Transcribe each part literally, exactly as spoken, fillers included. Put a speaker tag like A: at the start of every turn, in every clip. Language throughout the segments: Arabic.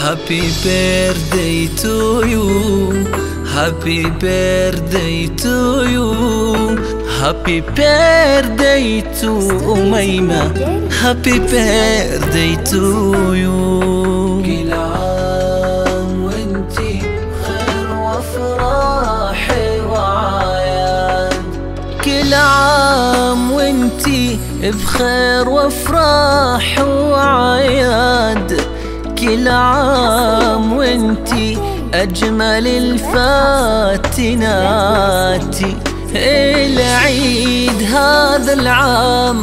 A: Happy birthday to you, happy birthday to you, happy birthday to أميمة, happy birthday to you. كل عام وانتي بخير وافراح وعياد، كل عام وانتي بخير وافراح وعياد، كل عام وانتي أجمل الفاتنات. العيد هذا العام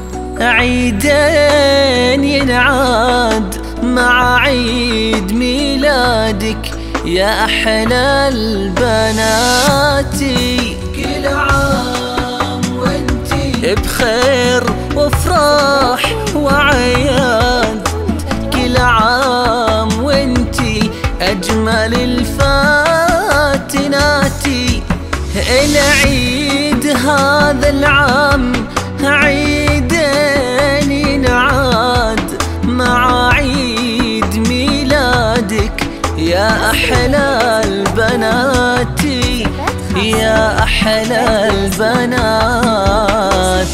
A: عيدين ينعاد مع عيد ميلادك يا أحلى البنات. كل عام وانتي بخير وافراح وعياد، كل عام وانتي أجمل الفاتنات. العيد هذا العام عيدين ينعاد مع عيد ميلادك يا أحلى البنات، يا أحلى البنات.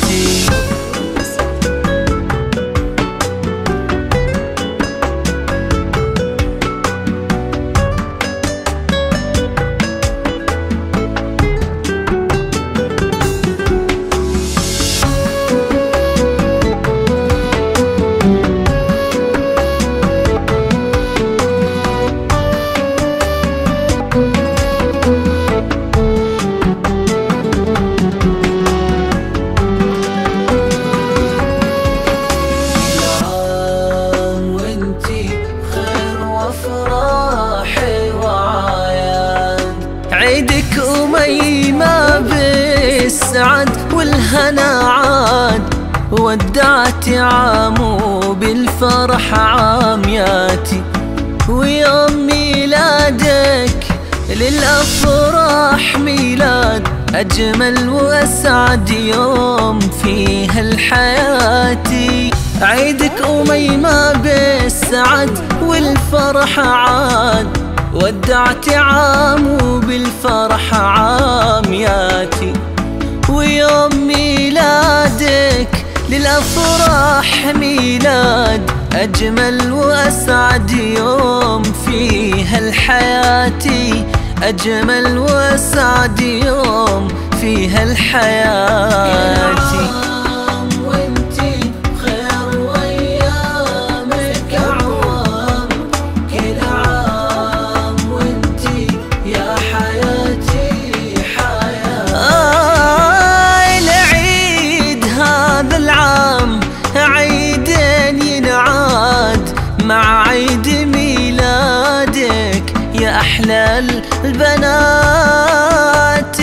A: عيدك أميمة بالسعد والهنا عاد، ودعتي عامو بالفرح عامياتي، ويوم ميلادك للأفراح ميلاد أجمل وأسعد يوم في هالحياة. عيدك أميمة بالسعد والفرح عاد، ودعتي عامو بالفرح عامياتي، ويوم ميلادك للأفراح ميلاد أجمل وأسعد يوم في هالحياة، أجمل وأسعد يوم في هالحياة. مع عيد ميلادك يا أحلى البنات.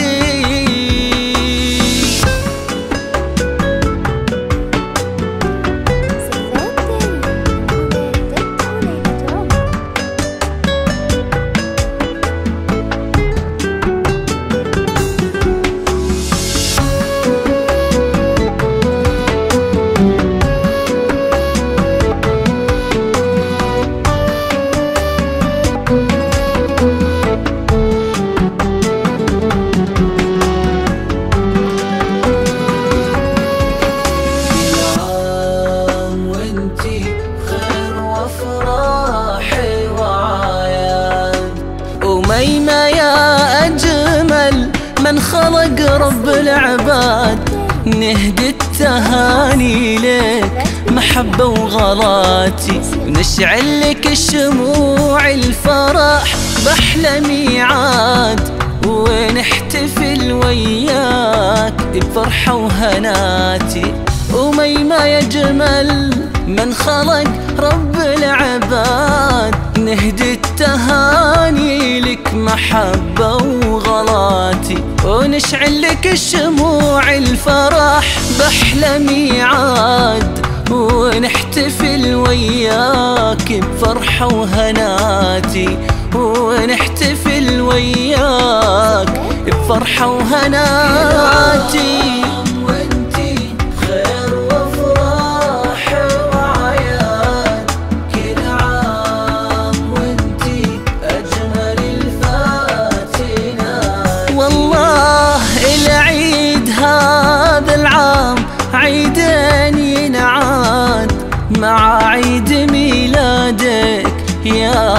A: أميمة يا أجمل من خلق رب العباد، نهدي التهاني لك محبة وغلاتي، ونشعل لك شموع الفرح بأحلى ميعاد، ونحتفل وياك بفرحة وهناتي. أميمة يا جمل من خلق رب العباد، نهدي التهاني لك محبة وغلاتي، ونشعل لك شموع الفرح بأحلى ميعاد، ونحتفل وياك بفرحة وهناتي، ونحتفل وياك بفرحة وهناتي.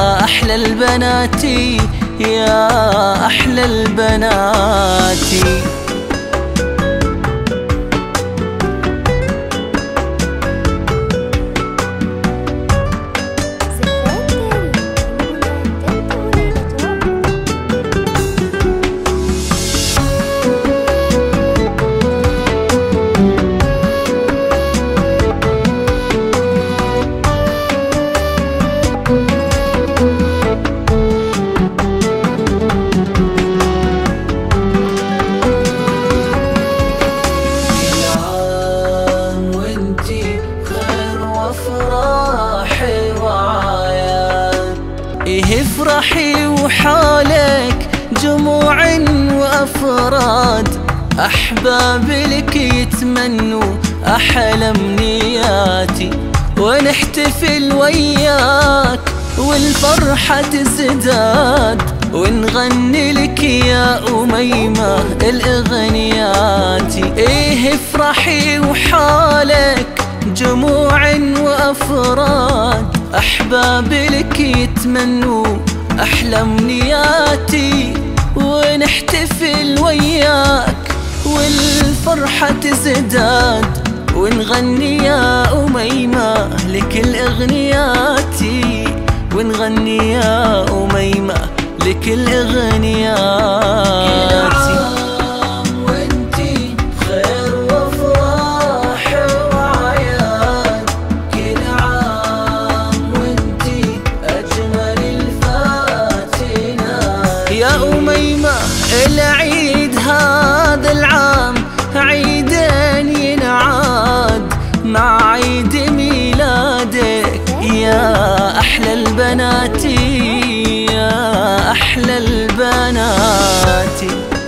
A: أحلى البنات يا أحلى البنات. إيه افرحي وحالك جموع وأفراد، أحباب لك يتمنوا أحلى أمنياتي، ونحتفل وياك والفرحة تزداد، ونغني لك يا أميمة الأغنياتي. إيه افرحي وحالك جموع وأفراد، أحباب لك يتمنوا أحلى أمنياتي، ونحتفل وياك والفرحة تزداد، ونغني يا أميمة لك الأغنياتي، ونغني يا أميمة لك الأغنياتي. يا أميمة العيد هذا العام عيدين ينعاد مع عيد ميلادك يا أحلى البنات يا أحلى البنات.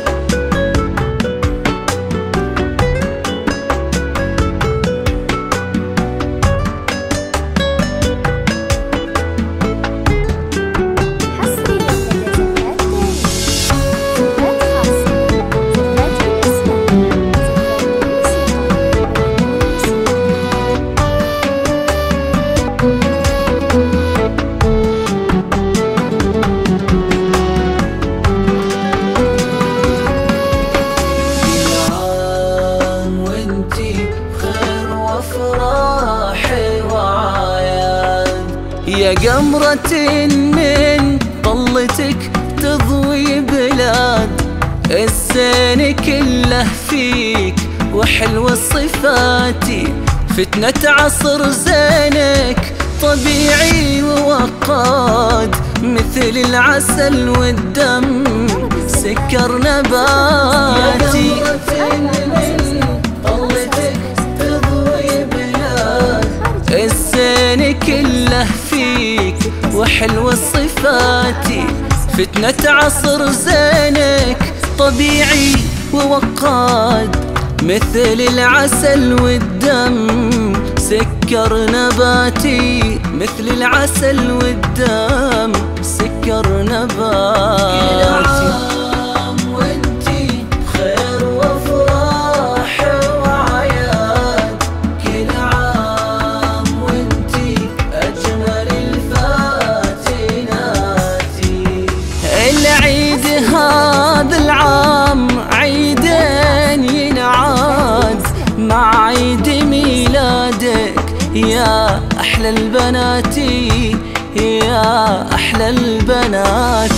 A: يا قمرة من طلتك تضوي بلاد، الزين كله فيك وحلو الصفات، فتنة عصر زينك طبيعي ووقاد، مثل العسل والدم سكر نباتي. يا طلتك تضوي بلاد، الزين كله فيك وحلو الصفات، فتنة عصر زينك طبيعي ووقاد، مثل العسل والدم سكر نباتي، مثل العسل والدم سكر نباتي. العيد هذا العام عيدين ينعاد مع عيد ميلادك يا أحلى البنات يا أحلى البنات.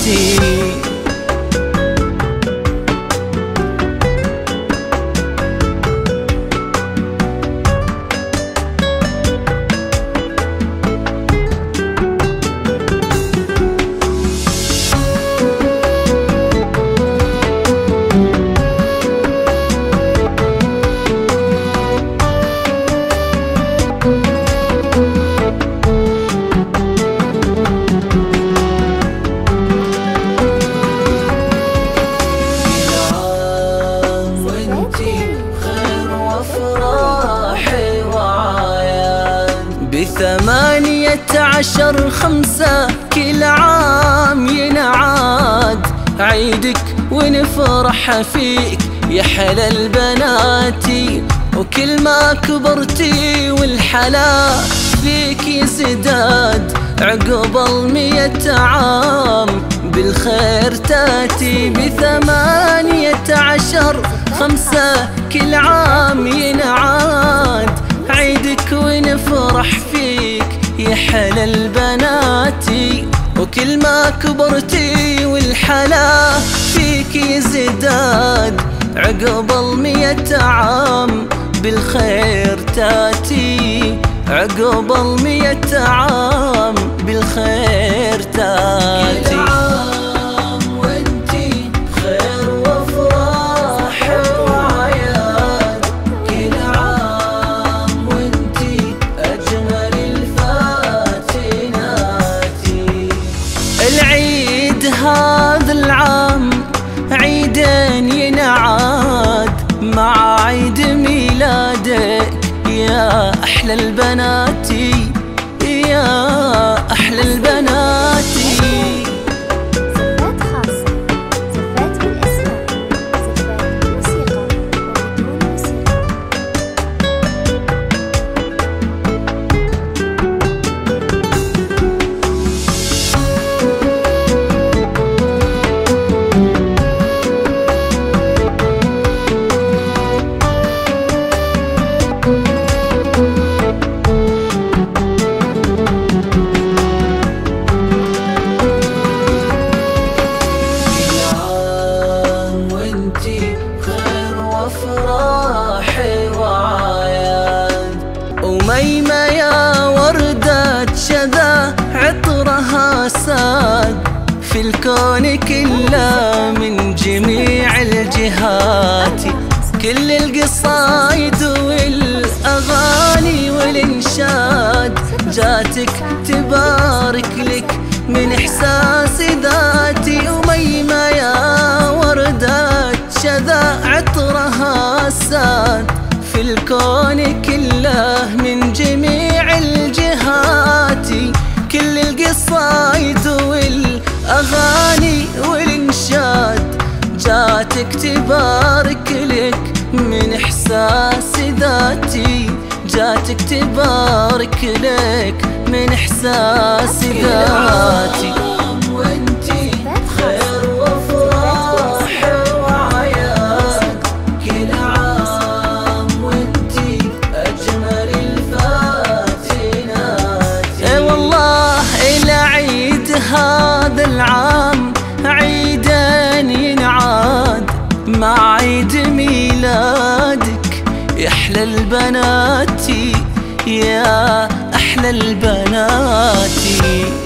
A: بثمانية عشر خمسة كل عام ينعاد عيدك ونفرح فيك يا حلا البنات، وكل ما كبرتي والحلا فيك يزداد عقب المية عام بالخير تاتي. بثمانية عشر خمسة كل عام ينعاد عيدك ونفرح فيك يا حلا البناتي. وكل ما كبرتي والحلا فيك يزداد عقب المية عام بالخير تاتي. عقب المية عام بالخير تاتي. كل عام وانتي خير وافراح وعياد. كل عام وانتي اجمل الفاتناتي. العيد هذا العام عيدين ينعاد مع عيد ميلادك يا أحلى البناتي يا أحلى البناتي.
B: زفات خاصة، زفات بالأسماء، زفات بالموسيقى وبدون موسيقى.
A: وميمة يا وردة شذا عطرها ساد في الكون كله من جميع الجهات. كل القصايد والأغاني والإنشاد جاتك تبارك لك من إحساس ذاتي. وميمة يا وردة شذا عطرها ساد في الكون كله من جميع الجهات. كل القصايد والأغاني والإنشاد جاتك تبارك لك من إحساس ذاتي. جاتك تبارك لك من إحساس ذاتي. وانتي خير وافراح وعياد. كل عام وانتي اجمل الفاتنات. اي والله العيد هذا العام عيدين ينعاد مع عيد ميلادك يا احلى البناتي يا احلى البناتي.